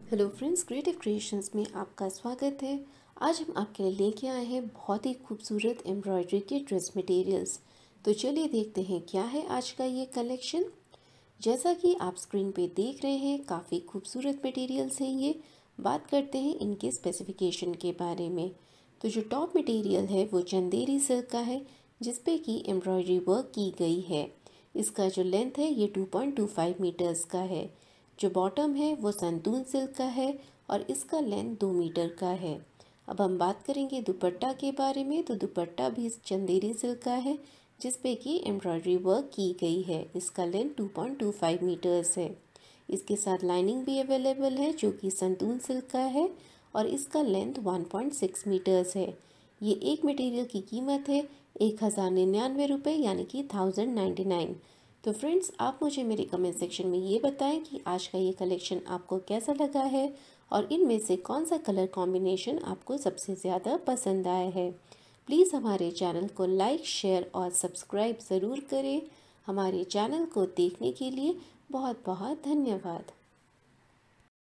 Hello friends, creative creations में आपका स्वागत है। आज हम आपके लिए लेके आए हैं बहुत ही खूबसूरत एम्ब्रॉयडरी के ड्रेस मटेरियल्स। तो चलिए देखते हैं क्या है आज का ये कलेक्शन। जैसा कि आप स्क्रीन पे देख रहे हैं, काफ़ी खूबसूरत मटेरियल्स हैं ये। बात करते हैं इनके स्पेसिफिकेशन के बारे में। तो जो टॉप मटेरियल है वो चंदेरी सिल्क का है, जिसपे कि एम्ब्रॉयडरी वर्क की गई है। इसका जो लेंथ है ये 2.25 मीटर्स का है। जो बॉटम है वो संतून सिल्क का है और इसका लेंथ 2 मीटर का है। अब हम बात करेंगे दुपट्टा के बारे में। तो दुपट्टा भी चंदेरी सिल्क का है, जिस पे कि एम्ब्रॉयडरी वर्क की गई है। इसका लेंथ 2.25 मीटर्स है। इसके साथ लाइनिंग भी अवेलेबल है, जो कि संतून सिल्क का है और इसका लेंथ 1.6 मीटर्स है। ये एक मटेरियल की कीमत है 1099 रुपये, यानी कि 1099। तो फ्रेंड्स, आप मुझे मेरे कमेंट सेक्शन में ये बताएं कि आज का ये कलेक्शन आपको कैसा लगा है और इनमें से कौन सा कलर कॉम्बिनेशन आपको सबसे ज़्यादा पसंद आया है। प्लीज़ हमारे चैनल को लाइक, शेयर और सब्सक्राइब ज़रूर करें। हमारे चैनल को देखने के लिए बहुत बहुत धन्यवाद।